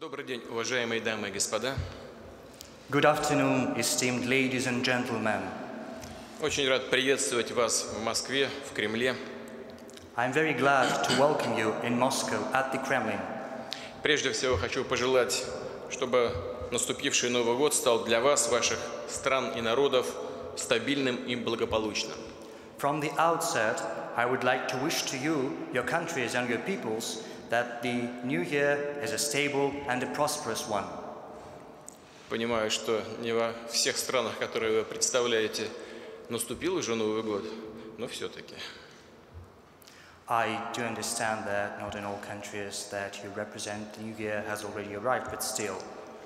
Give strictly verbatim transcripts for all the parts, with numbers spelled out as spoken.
Добрый день, уважаемые дамы и господа. Good afternoon, esteemed ladies and gentlemen. Очень рад приветствовать вас в Москве, в Кремле. I'm very glad to welcome you in Moscow at the Kremlin. Прежде всего хочу пожелать, чтобы наступивший Новый год стал для вас, ваших стран и народов стабильным и благополучным. From the outset, I would like to wish to you, your countries and your peoples, that the new year is a stable and a prosperous one. Понимаю, что не во всех странах, которые вы представляете, наступил уже Новый год, но все-таки. I do understand that not in all countries that you represent the new year has already arrived, but still.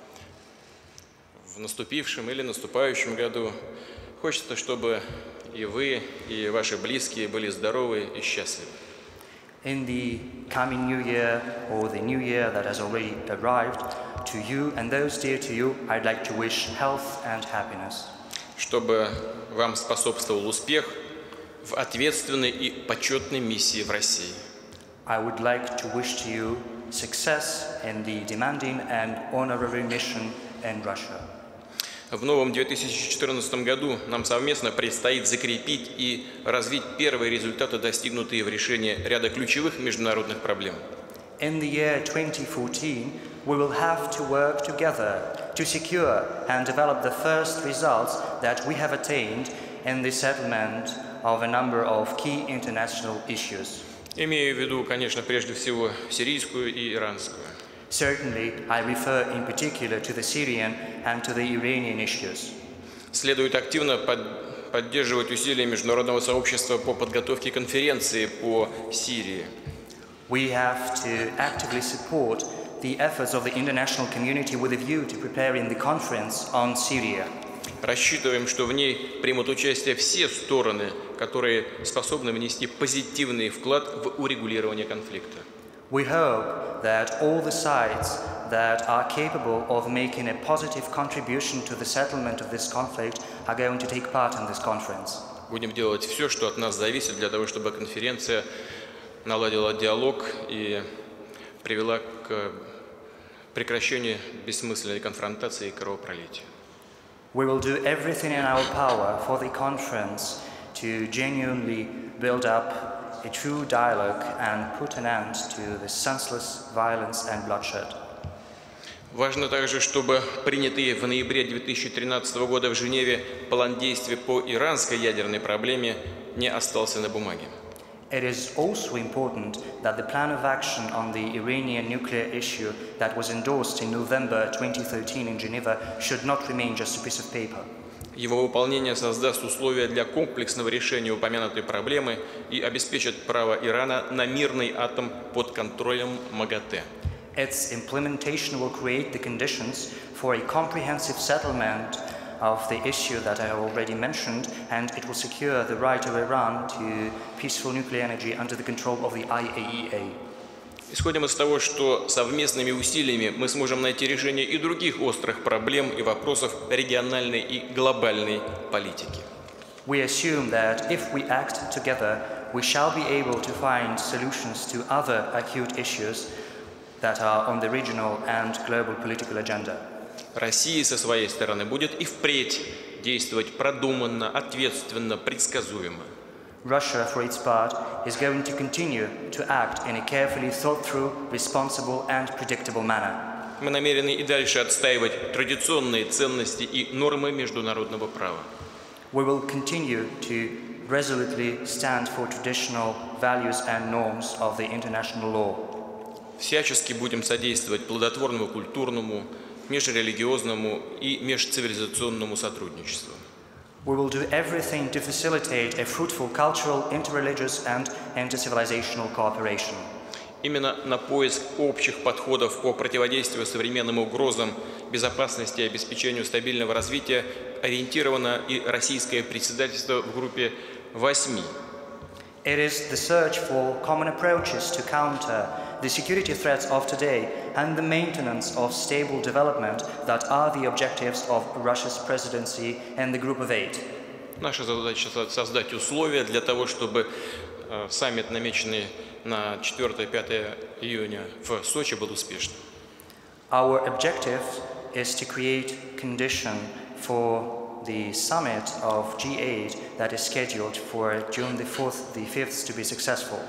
В наступившем или наступающем году хочется, чтобы и вы, и ваши близкие были здоровы и счастливы. In the coming new year or the new year that has already arrived, to you and those dear to you, I'd like to wish health and happiness. Чтобы вам способствовал успех в ответственной и почетной миссии в России. I would like to wish to you success in the demanding and honorary mission in Russia. В новом две тысячи четырнадцатом году нам совместно предстоит закрепить и развить первые результаты, достигнутые в решении ряда ключевых международных проблем. In the year twenty fourteen, we will have to work together to secure and develop the first results that we have attained in the settlement of a number of key international issues. Имею в виду, конечно, прежде всего сирийскую и иранскую. Certainly, I refer in particular to the Syrian and to the Iranian issues. Следует активно под, поддерживать усилия международного сообщества по подготовке конференции по Сирии. We have to actively support the efforts of the international community with a view to preparing the conference on Syria. Рассчитываем, что в ней примут участие все стороны, которые способны внести позитивный вклад в урегулирование конфликта. We hope that all the sides that are capable of making a positive contribution to the settlement of this conflict are going to take part in this conference. Будем делать все, что от нас зависит, для того, чтобы конференция наладила диалог и привела к прекращению бессмысленной конфронтации и кровопролития. We will do everything in our power for the conference to genuinely build up a true dialogue and put an end to the senseless violence and bloodshed. Важно также, чтобы принятый в ноябре две тысячи тринадцатого года в Женеве план действий по иранской ядерной проблеме не остался на бумаге. It is also important that the plan of action on the Iranian nuclear issue that was endorsed in November twenty thirteen in Geneva should not remain just a piece of paper. Его выполнение создаст условия для комплексного решения упомянутой проблемы и обеспечит право Ирана на мирный атом под контролем МАГАТЭ. Its implementation will create the conditions for a comprehensive settlement of the issue that I have already mentioned, and it will secure the right of Iran to peaceful nuclear energy under the control of the I A E A. Исходим из того, что совместными усилиями мы сможем найти решение и других острых проблем и вопросов региональной и глобальной политики. We assume that if we act together, we shall be able to find solutions to other acute issues that are on the regional and global political agenda. Россия со своей стороны будет и впредь действовать продуманно, ответственно, предсказуемо. Russia, for its part, is going to continue to act in a carefully thought-through, responsible and predictable manner. Мы намерены и дальше отстаивать традиционные ценности и нормы международного права. We will continue to resolutely stand for traditional values and norms of the international law. Всячески будем содействовать плодотворному культурному, межрелигиозному и межцивилизационному сотрудничеству. We will do everything to facilitate a fruitful cultural, interreligious and intercivilizational cooperation. Именно на поиск общих подходов по противодействию современным угрозам безопасности и обеспечению стабильного развития ориентировано и российское председательство в группе восьми. It is the search for common approaches to counter the security threats of today and the maintenance of stable development that are the objectives of Russia's presidency in the Group of Eight. Наша задача создать условия для того, чтобы саммит, намеченный на четвёртое-пятое июня в Сочи, был успешным. Our objective is to create condition for the summit of G eight that is scheduled for June the fourth, the fifth to be successful.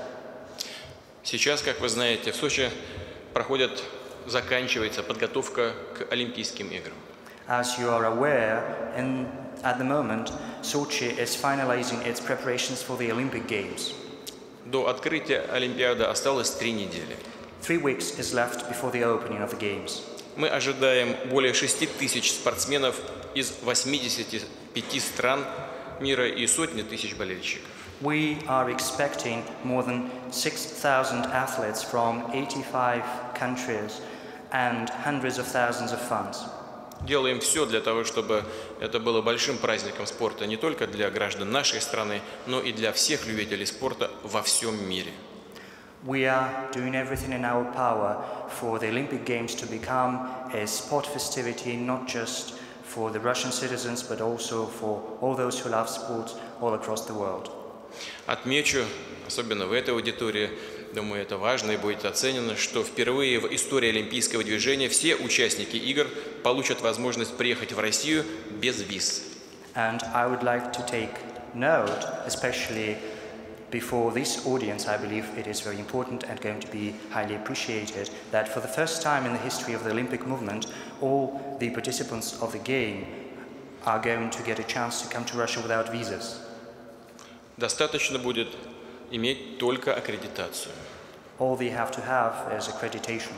Сейчас, как вы знаете, в Сочи проходит, заканчивается подготовка к Олимпийским играм. As you are aware, in, at the moment, Sochi is finalizing its preparations for the Olympic Games. До открытия Олимпиады осталось три недели. Three weeks is left before the opening of the Games. Мы ожидаем более шести тысяч спортсменов из восьмидесяти пяти стран мира и сотни тысяч болельщиков. We are expecting more than six thousand athletes from eighty-five countries and hundreds of thousands of fans. Делаем все для того, чтобы это было большим праздником спорта не только для граждан нашей страны, но и для всех любителей спорта во всем мире. We are doing everything in our power for the Olympic Games to become a sport festivity not just for the Russian citizens but also for all those who love sports all across the world. Отмечу, особенно в этой аудитории, думаю, это важно и будет оценено, что впервые в истории олимпийского движения все участники игр получат возможность приехать в Россию без виз. And I would like to take note, especially before this audience, I believe it is very important and going to be highly appreciated, that for the first time in the history of the Olympic movement, all the participants of the game are going to get a chance to come to Russia without visas. Достаточно будет иметь только аккредитацию. All they have to have is accreditation.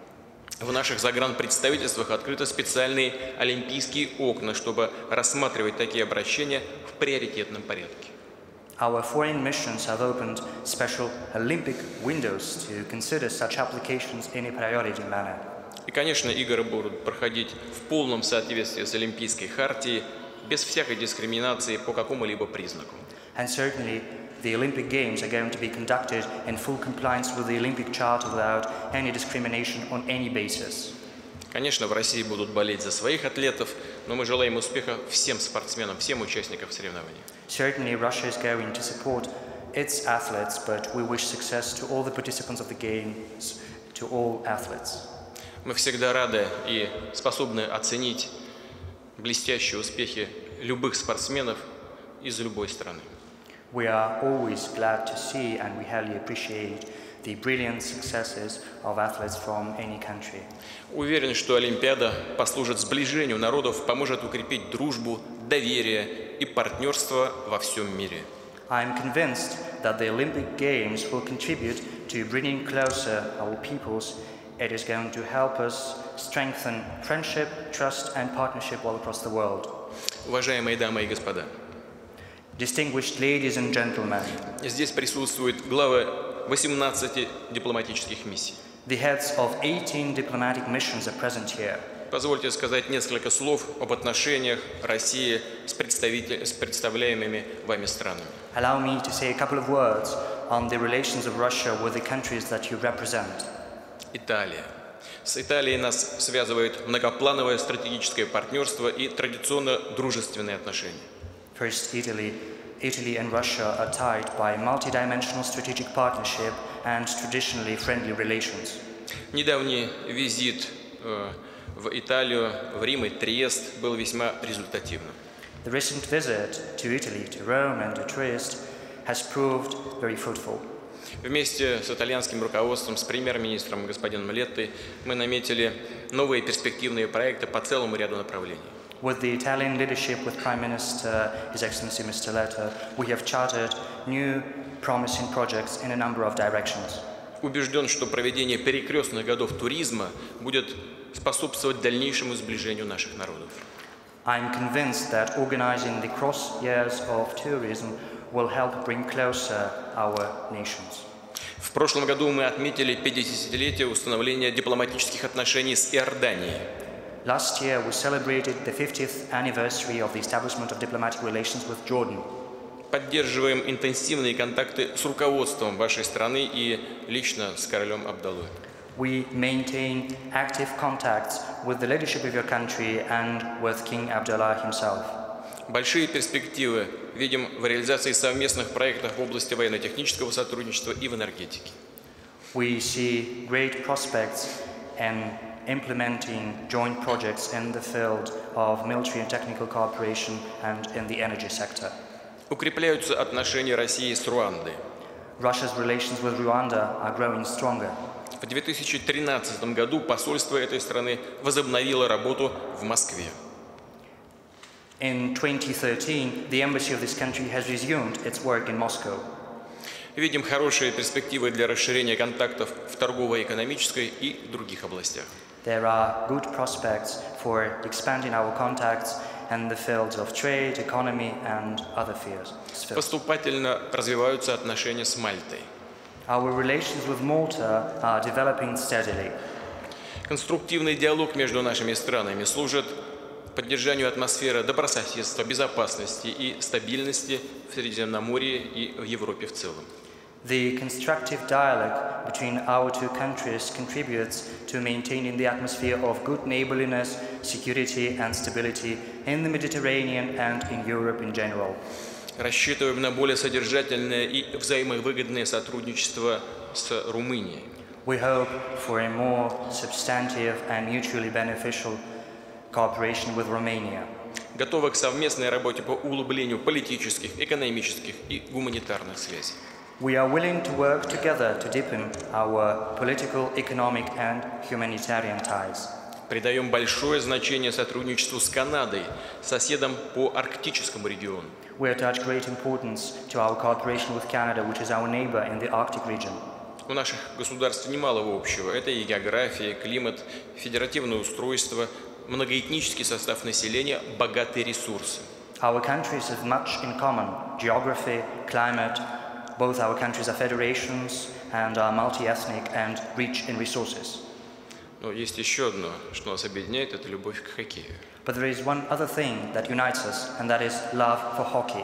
В наших загранпредставительствах открыты специальные олимпийские окна, чтобы рассматривать такие обращения в приоритетном порядке. Our foreign missions have opened special Olympic windows to consider such applications in a priority manner. И, конечно, игры будут проходить в полном соответствии с Олимпийской хартией, без всякой дискриминации по какому-либо признаку. And certainly, the Olympic Games are going to be conducted in full compliance with the Olympic Charter without any discrimination on any basis. Конечно, в России будут болеть за своих атлетов, но мы желаем успеха всем спортсменам, всем участникам соревнований. Certainly, Russia is going to support its athletes, but we wish success to all the participants of the Games, to all athletes. Мы всегда рады и способны оценить блестящие успехи любых спортсменов из любой страны. We are always glad to see and we highly appreciate the brilliant successes of athletes from any country. Уверен, что Олимпиада послужит сближению народов, поможет укрепить дружбу, доверие и партнерство во всем мире. I am convinced that the Olympic Games will contribute to bringing closer our peoples. It is going to help us strengthen friendship, trust and partnership all across the world. Уважаемые дамы и господа, Distinguished ladies and gentlemen, здесь присутствуют главы восемнадцати дипломатических миссий. the heads of eighteen diplomatic missions are present here. Позвольте сказать несколько слов об отношениях России с, представитель... с представляемыми вами странами. Allow me to say a couple of words on the relations of Russia with the countries that you represent. Италия. С Италией нас связывает многоплановое стратегическое партнерство и традиционно дружественные отношения. First, Italy. Italy and Russia are tied by multidimensional strategic partnership and traditionally friendly relations. Недавний визит э, в Италию, в Рим и Триест был весьма результативным. The recent visit to Italy, to Rome and to Trieste has proved very fruitful. Вместе с итальянским руководством, с премьер-министром господином Леттой, мы наметили новые перспективные проекты по целому ряду направлений. With the Italian leadership, with Prime Minister, His Excellency Mister Letta, we have chartered new promising projects in a number of directions. Убежден, что проведение перекрестных годов туризма будет способствовать дальнейшему сближению наших народов. I am convinced that organizing the cross years of tourism will help bring closer our nations. В прошлом году мы отметили пятидесятилетие установления дипломатических отношений с Иорданией. Last year, we celebrated the fiftieth anniversary of the establishment of diplomatic relations with Jordan. Поддерживаем интенсивные контакты с руководством вашей страны и лично с королем Абдаллой. We maintain active contacts with the leadership of your country and with King Abdullah himself. Большие перспективы видим в реализации совместных проектов в области военно-технического сотрудничества и в энергетике. We see great prospects in implementing joint projects in the field of military and technical cooperation and in the energy sector. Укрепляются отношения России с Руандой. Russia's relations with Rwanda are growing stronger. В две тысячи тринадцатом году посольство этой страны возобновило работу в Москве. In twenty thirteen, the embassy of this country has resumed its work in Moscow. Видим хорошие перспективы для расширения контактов в торгово-экономической и других областях. There are good prospects for expanding our contacts in the fields of trade, economy, and other fields. Поступательно развиваются отношения с Мальтой. Our relations with Malta are developing steadily. Конструктивный диалог между нашими странами служит поддержанию атмосферы добрососедства, безопасности и стабильности в Средиземноморье и в Европе в целом. The constructive dialogue between our two countries contributes to maintaining the atmosphere of good neighborliness, security and stability in the Mediterranean and in Europe in general. Рассчитываем на более содержательное и взаимовыгодное сотрудничество с Румынией. We hope for a more substantive and mutually beneficial cooperation with Romania. Готовы к совместной работе по углублению политических, экономических и гуманитарных связей. We are willing to work together to deepen our political, economic and humanitarian ties. Придаем большое значение сотрудничеству с Канадой, соседом по арктическому региону. We attach great importance to our cooperation with Canada, which is our neighbor in the Arctic region. У наших государств немало общего. Это и география, климат, федеративное устройство, многоэтнический состав населения, богатые ресурсы. Our countries have much in common: geography, climate. Both our countries are federations and are multi-ethnic and rich in resources. Но есть еще одно, что нас объединяет, это любовь к хоккею. But there is one other thing that unites us, and that is love for hockey.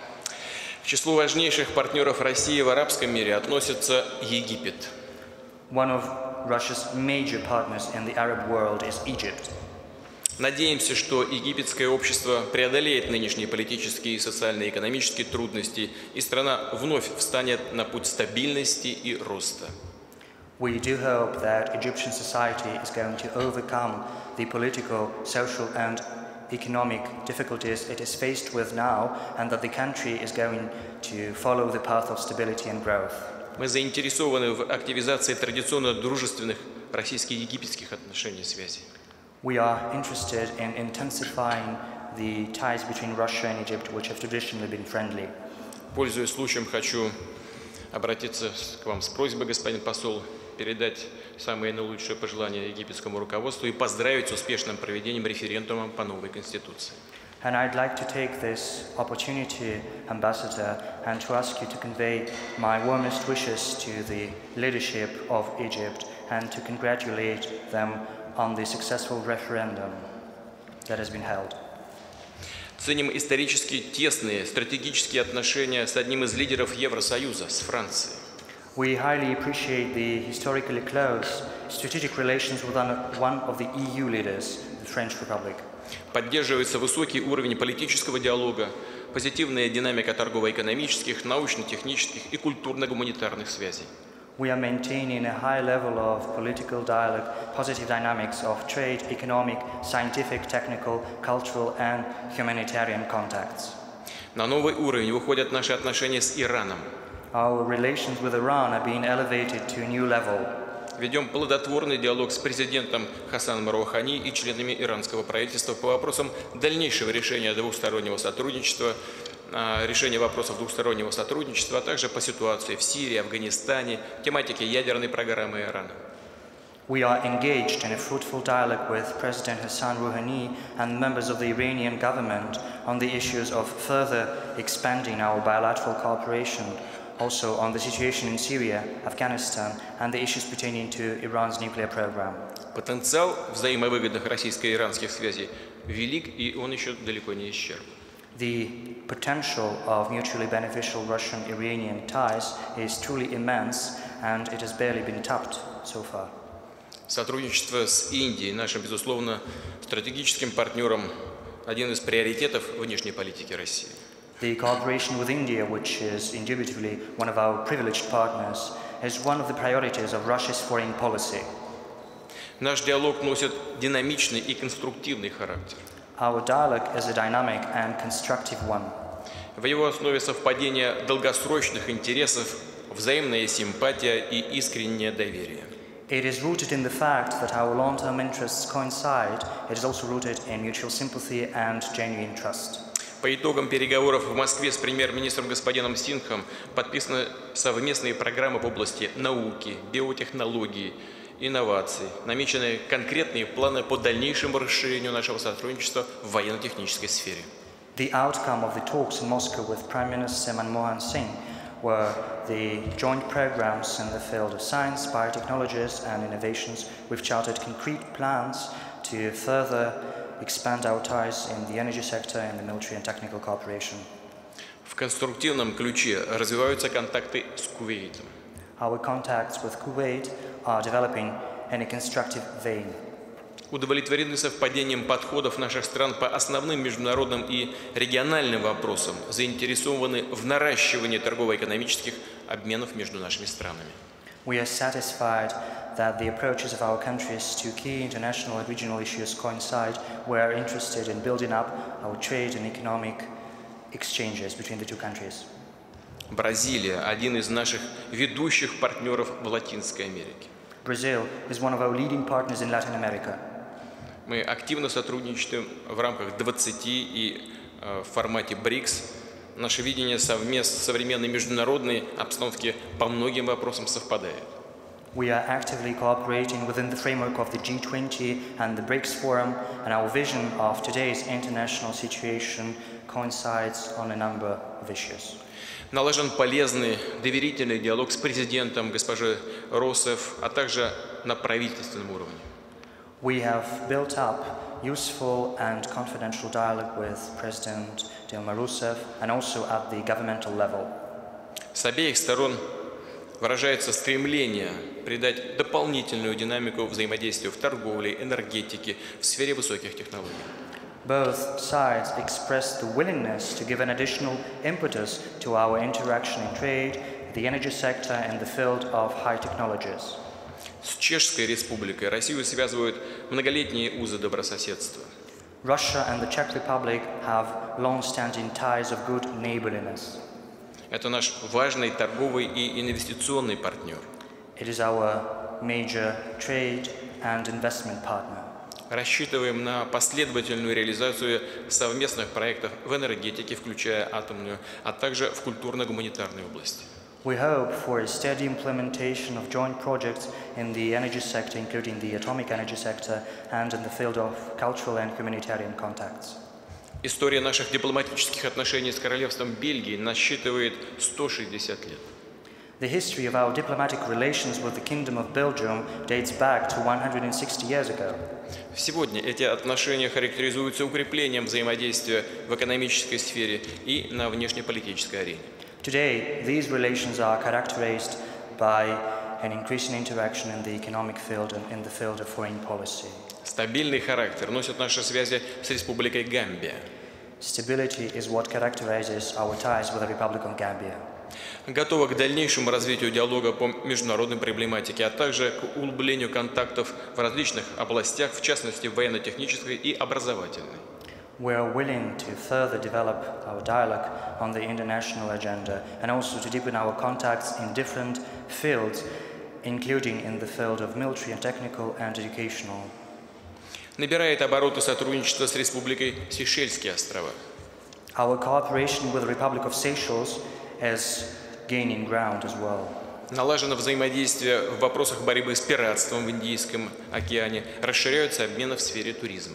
К числу важнейших партнеров России в арабском мире относится Египет. One of Russia's major partners in the Arab world is Egypt. Надеемся, что египетское общество преодолеет нынешние политические, социальные и экономические трудности, и страна вновь встанет на путь стабильности и роста. We do hope that Egyptian society is going to overcome the political, social and economic difficulties it is faced with now, and that the country is going to follow the path of stability and growth. Мы заинтересованы в активизации традиционно дружественных российско-египетских отношений и связей. We are interested in intensifying the ties between Russia and Egypt, which have traditionally been friendly. Пользуясь случаем, хочу обратиться к вам с просьбой, господин посол, передать самые наилучшие пожелания египетскому руководству и поздравить с успешным проведением референдума по новой Конституции. And I'd like to take this opportunity, Ambassador, and to ask you to convey my warmest wishes to the leadership of Egypt and to congratulate them on the successful referendum that has been held. Ценим исторически тесные стратегические отношения с одним из лидеров Евросоюза, с Францией. We highly appreciate the historically close strategic relations with one of the E U leaders, the French Republic. Поддерживается высокий уровень политического диалога, позитивная динамика торгово-экономических, научно-технических и культурно-гуманитарных связей. We are maintaining a high level of political dialogue, positive dynamics of trade, economic, scientific, technical, cultural and humanitarian contacts. На новый уровень выходят наши отношения с Ираном. Our relations with Iran are being elevated to a new level. Ведем плодотворный диалог с президентом Хасаном Роухани и членами иранского правительства по вопросам дальнейшего решения двухстороннего сотрудничества, решения вопросов двухстороннего сотрудничества, а также по ситуации в Сирии, Афганистане, тематике ядерной программы Ирана. We are engaged in a fruitful dialogue with President Hassan Rouhani and members of the Iranian government on the issues of further expanding our bilateral cooperation, also on the situation in Syria, Afghanistan, and the issues pertaining to Iran's nuclear program. Потенциал взаимовыгодных российско-иранских связей велик, и он еще далеко не исчерпан. The potential of mutually beneficial Russian-Iranian ties is truly immense, and it has barely been tapped so far. Сотрудничество с Индией, нашим, безусловно, стратегическим партнером, один из приоритетов внешней политики России. The cooperation with India, which is indubitably one of our privileged partners, is one of the priorities of Russia's foreign policy. Наш диалог носит динамичный и конструктивный характер. Our dialogue is a dynamic and constructive one. В его основе совпадение долгосрочных интересов, взаимная симпатия и искреннее доверие. It is rooted in the fact that our long-term interests coincide. It is also rooted in mutual sympathy and genuine trust. По итогам переговоров в Москве с премьер-министром господином Сингхом подписаны совместные программы в области науки, биотехнологий, инноваций. Намечены конкретные планы по дальнейшему расширению нашего сотрудничества в военно-технической сфере. The outcome of the talks in Moscow with Prime Minister Manmohan Singh were the joint programs in the field of science, biotechnologies and innovations. We've charted concrete plans to further expand our ties in the energy sector and the military and technical cooperation. В конструктивном ключе развиваются контакты с Кувейтом. Our contacts with Kuwait are developing in a constructive vein. Удовлетворены совпадением подходов наших стран по основным международным и региональным вопросам, заинтересованы в наращивании торгово-экономических обменов между нашими странами. We are satisfied that the approaches of our countries to key international and regional issues coincide. We are interested in building up our trade and economic exchanges between the two countries. Бразилия – один из наших ведущих партнеров в Латинской Америке. Brazil is one of our leading partners in Latin America. Мы активно сотрудничаем в рамках двадцати и э, в формате брикс. Наше видение совместно с современной международной обстановки по многим вопросам совпадает. We are actively cooperating within the framework of the G twenty and the BRICS Forum, and our vision of today's international situation coincides on a number of issues. Налажен полезный, доверительный диалог с президентом госпожой Россеф, а также на правительственном уровне. We have built up useful and confidential dialogue with President Dilma Rousseff and also at the governmental level. С обеих сторон выражается стремление придать дополнительную динамику взаимодействию в торговле, энергетике, в сфере высоких технологий. Both sides express the willingness to give an additional impetus to our interaction in trade, the energy sector and the field of high technologies. С Чешской Республикой Россию связывают многолетние узы добрососедства. Russia and the Czech Republic have long-standing ties of good neighborliness. Это наш важный торговый и инвестиционный партнер. It is our major trade and investment partner. Рассчитываем на последовательную реализацию совместных проектов в энергетике, включая атомную, а также в культурно-гуманитарной области. We hope for a steady implementation of joint projects in the energy sector, including the atomic energy sector, and in the field of cultural and humanitarian contacts. История наших дипломатических отношений с Королевством Бельгии насчитывает сто шестьдесят лет. The history of our diplomatic relations with the Kingdom of Belgium dates back to one hundred sixty years ago. Сегодня эти отношения характеризуются укреплением взаимодействия в экономической сфере и на внешнеполитической арене. Today, these relations are characterized by an increasing interaction in the economic field and in the field of foreign policy. Стабильный характер носят наши связи с Республикой Гамбия. Stability is what characterizes our ties with the Republic of Gambia. Готова к дальнейшему развитию диалога по международной проблематике, а также к углублению контактов в различных областях, в частности, военно-технической и образовательной. We are willing to further develop our dialogue on the international agenda and also to deepen our contacts in different fields, including in the field of military and technical and educational. Набирает обороты сотрудничество с Республикой Сейшельские острова. Our cooperation with the Republic of Seychelles is gaining ground as well. Налажено взаимодействие в вопросах борьбы с пиратством в Индийском океане, расширяются обмены в сфере туризма.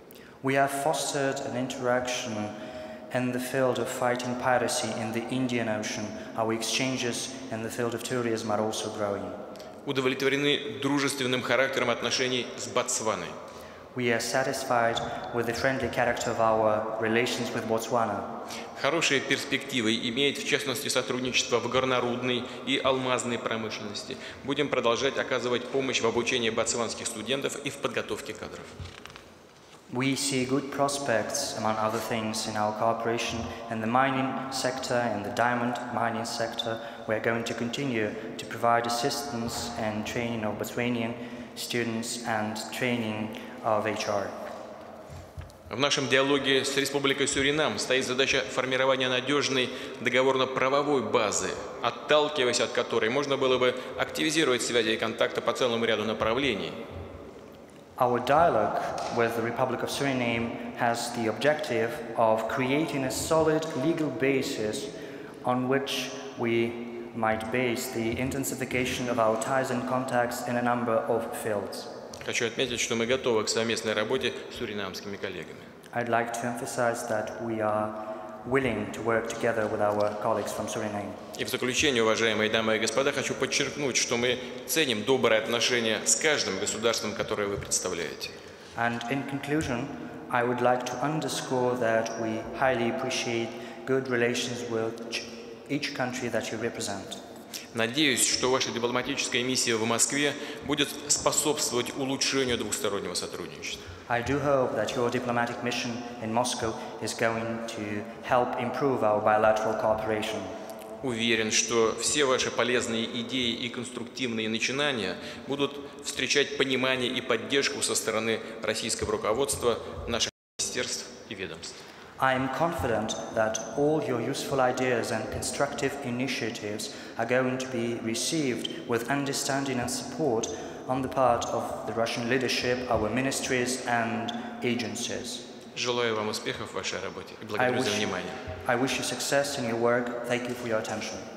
We have fostered an interaction in the field of fighting piracy in the Indian Ocean. Our exchanges in the field of tourism are also growing. Удовлетворены дружественным характером отношений с Ботсваной. We are satisfied with the friendly character of our relations with Botswana. Хорошие перспективы имеет, в частности, сотрудничество в горнорудной и алмазной промышленности. Будем продолжать оказывать помощь в обучении ботсванских студентов и в подготовке кадров. We see good prospects, among other things, in our cooperation in the mining sector, in the diamond mining sector. We are going to continue to provide assistance and training of Botswanian students and training of H R. В нашем диалоге с Республикой Суринам стоит задача формирования надежной договорно-правовой базы, отталкиваясь от которой можно было бы активизировать связи и контакты по целому ряду направлений. Our dialogue with the Republic of Suriname has the objective of creating a solid legal basis on which we might base the intensification of our ties and contacts in a number of fields. Хочу отметить, что мы готовы к совместной работе с суринамскими коллегами. I'd like to emphasize that we are willing to work together with our colleagues from Suriname. И в заключение, уважаемые дамы и господа, хочу подчеркнуть, что мы ценим добрые отношения с каждым государством, которое вы представляете. And in conclusion, I would like to underscore that we highly appreciate good relations with each country that you represent. Надеюсь, что ваша дипломатическая миссия в Москве будет способствовать улучшению двустороннего сотрудничества. I do hope that your diplomatic mission in Moscow is going to help improve our bilateral cooperation. Уверен, что все ваши полезные идеи и конструктивные начинания будут встречать понимание и поддержку со стороны российского руководства, наших министерств и ведомств. I am confident that all your useful ideas and constructive initiatives are going to be received with understanding and support on the part of the Russian leadership, our ministries and agencies. Желаю вам успехов в вашей работе и I благодарю wish, за внимание. I wish you success in your work. Thank you for your attention.